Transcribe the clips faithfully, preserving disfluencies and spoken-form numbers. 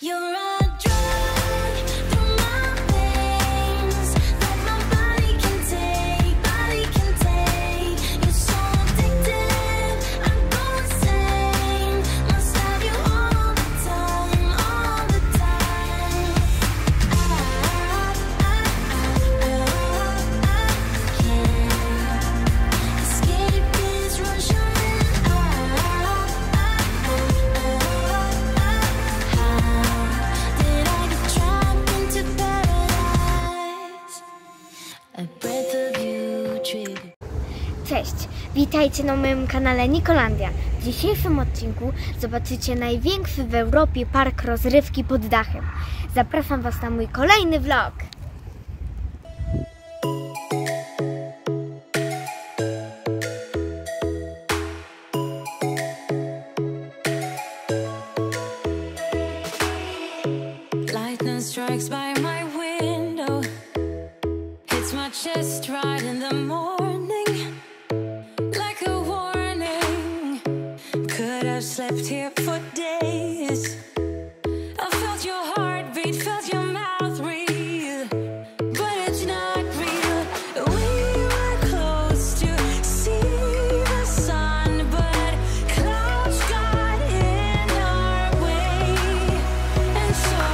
Cześć, witajcie na moim kanale Nikolandia. W dzisiejszym odcinku zobaczycie największy w Europie park rozrywki pod dachem. Zapraszam Was na mój kolejny vlog. Lightning strikes by my window. Hits my chest right in the morning, like a warning. Could have slept here for days. I felt your heartbeat, felt your mouth breathe, but it's not real. We were close to see the sun, but clouds got in our way, and so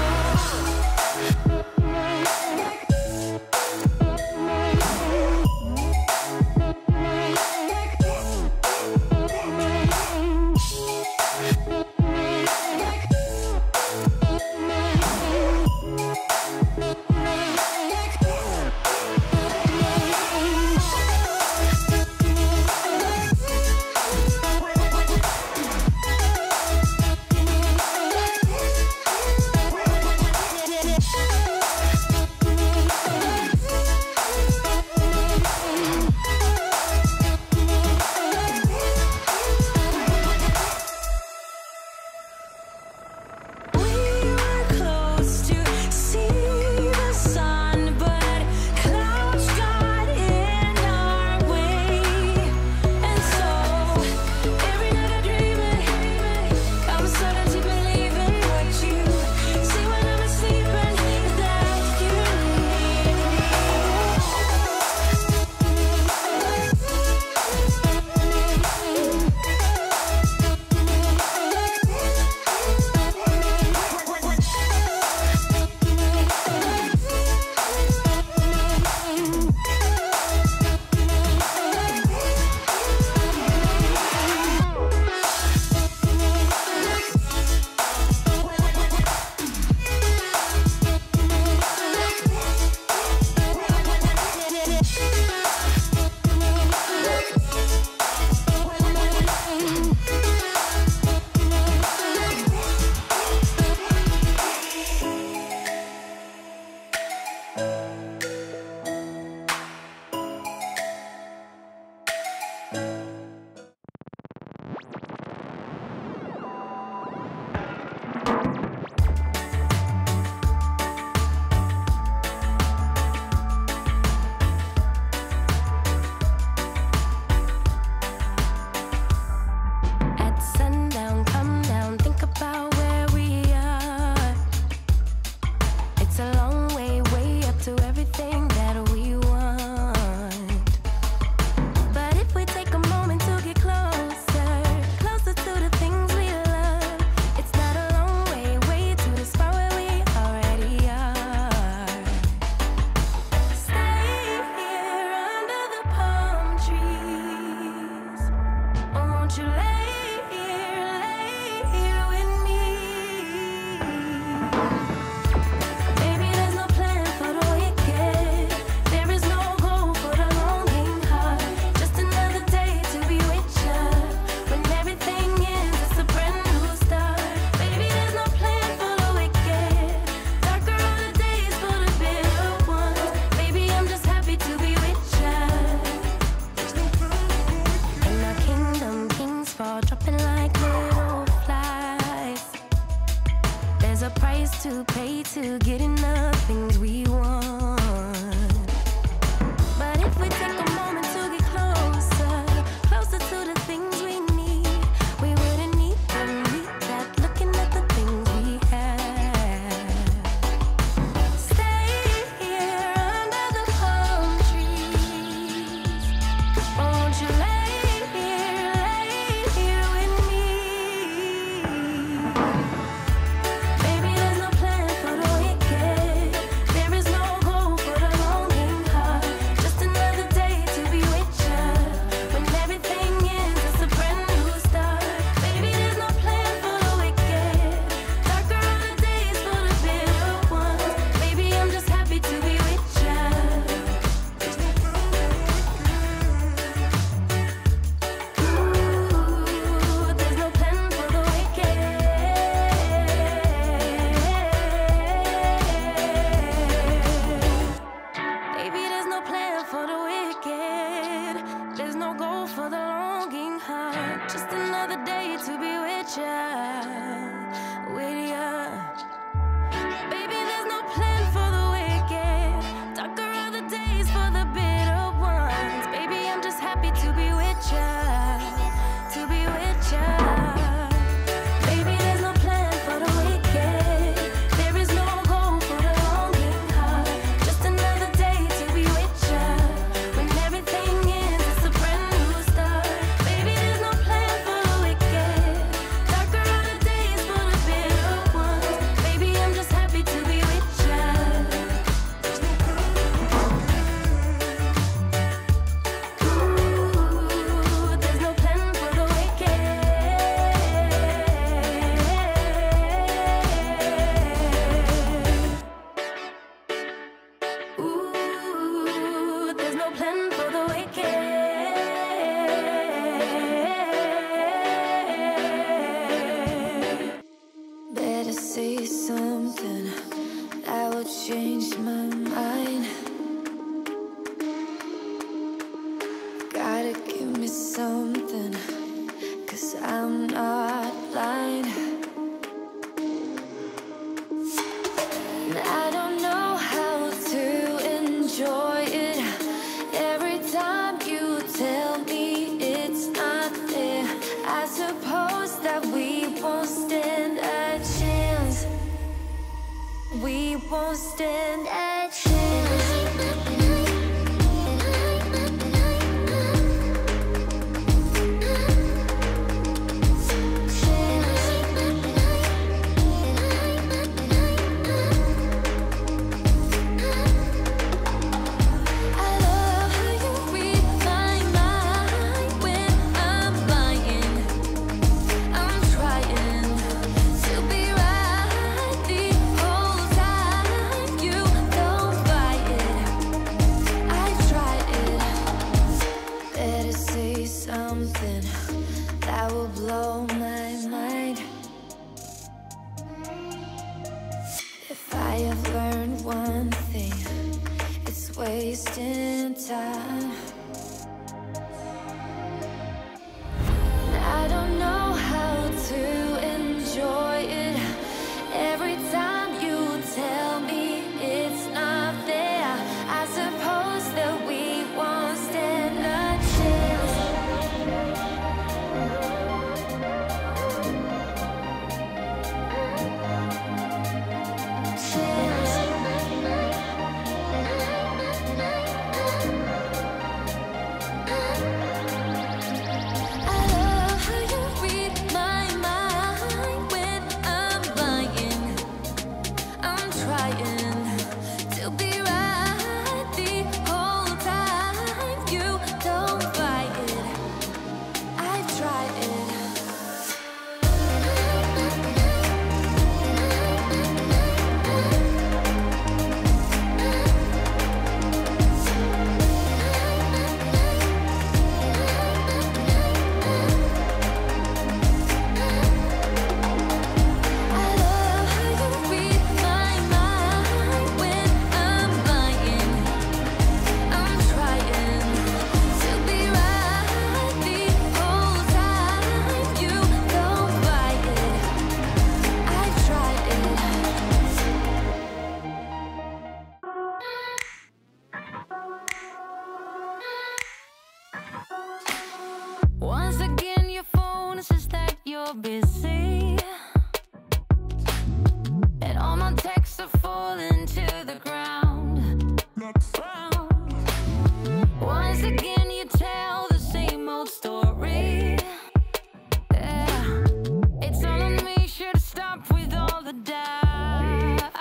to pay to get enough things we want. But if we take a moment to get closer, closer to the things we need, we wouldn't need to need that looking at the things we have. say something that would change my mind. Gotta give me something, 'cause I'm not blind. And I don't know how to enjoy it. Every time you tell me it's not there, I suppose that we won't stand a chance. We won't stand a chance. Something that will blow my mind. If I have learned one thing, it's wasting time. I don't know how to enjoy it. Every time you tell me it's not there, I suppose that we won't stand a chance. Once again, your phone says that you're busy, and all my texts are falling to the ground. Once again, you tell the same old story. Yeah, it's all on me, should stop with all the doubts,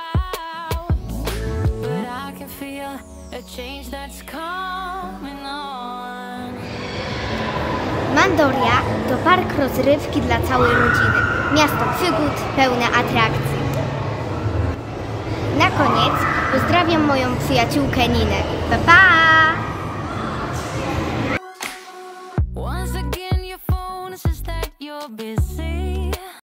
but I can feel a change that's coming on. Mandoria to park rozrywki dla całej rodziny. Miasto przygód pełne atrakcji. Na koniec pozdrawiam moją przyjaciółkę Ninę. Pa, pa! Once again, your phone says that you're busy.